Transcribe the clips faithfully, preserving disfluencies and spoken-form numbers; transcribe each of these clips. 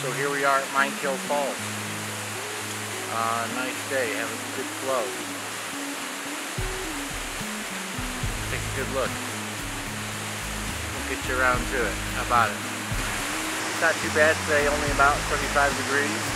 So here we are at MineKill Falls. Uh, nice day, having a good flow. Take a good look. We'll get you around to it. How about it? It's not too bad today, only about thirty-five degrees.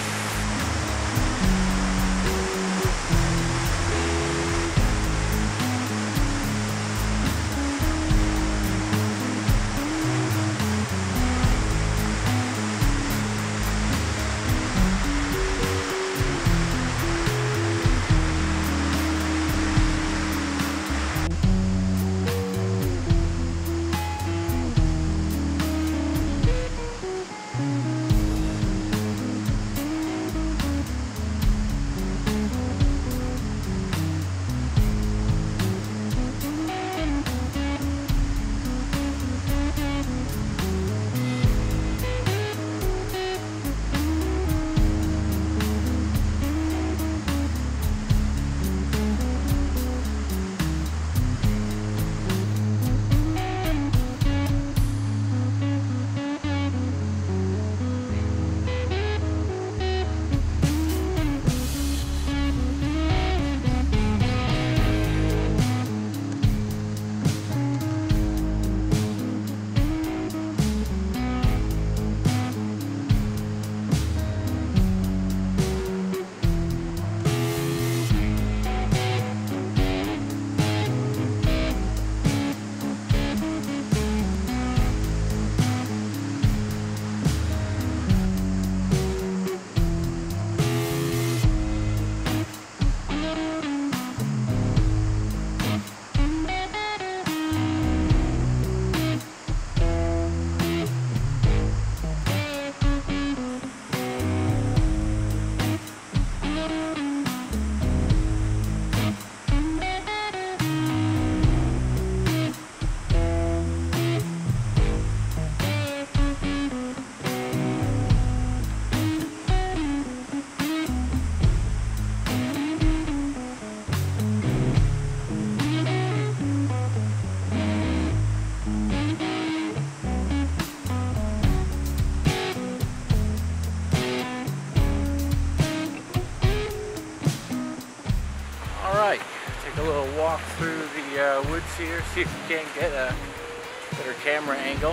Alright, take a little walk through the uh, woods here, see if we can't get a better camera angle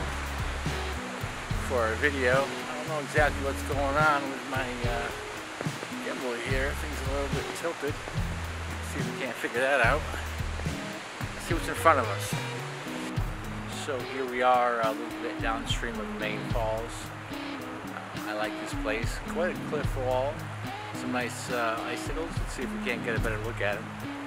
for our video. I don't know exactly what's going on with my uh, gimbal here. Things are a little bit tilted. See if we can't figure that out. Let's see what's in front of us. So here we are a little bit downstream of MineKill Falls. Uh, I like this place. Quite a cliff wall. Some nice uh, icicles. Let's see if we can't get a better look at them.